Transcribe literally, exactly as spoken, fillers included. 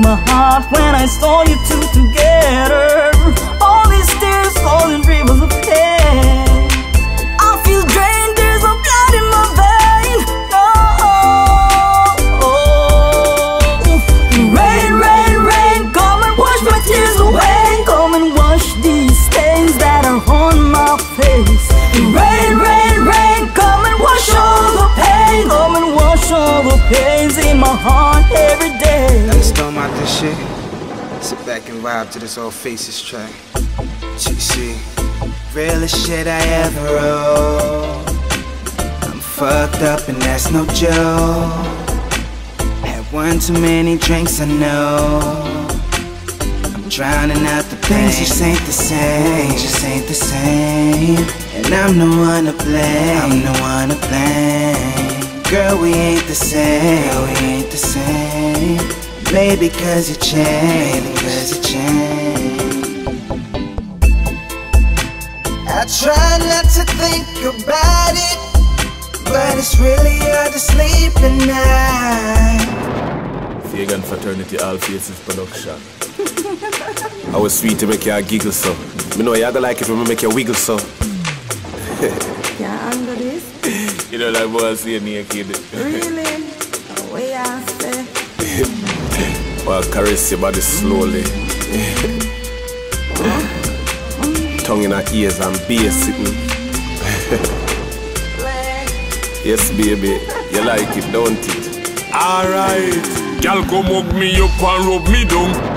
my heart when I saw you two together. All these tears falling rivers of pain. I feel drained, there's no blood in my vein. No. Rain, rain, rain, come and wash my tears away. Come and wash these stains that are on my face. Rain, rain, rain, come and wash all the pain. Come and wash all the pains in my heart every day. Let's storm out this shit. Sit back and vibe to this Allfaces track. G C, realest shit I ever wrote. I'm fucked up and that's no joke. Had one too many drinks, I know. I'm drowning out the pain. Things just ain't the same, just ain't the same. And I'm the one to blame, I'm the one to blame. Girl, we ain't the same, girl, we ain't the same. Maybe cause you changed, maybe cause you changed. I try not to think about it, but it's really hard to sleep at night. Vegan Fraternity Allfaces production. I was sweet to make you giggle so. Me know you gonna like it when I make you wiggle so. Can't handle this? You know that boy see a naked. Really? Way I say. Well, I'll caress your body slowly. Tongue in her ears and bass sitting. Yes, baby, you like it, don't it? Alright, y'all come hug me up and rub me down.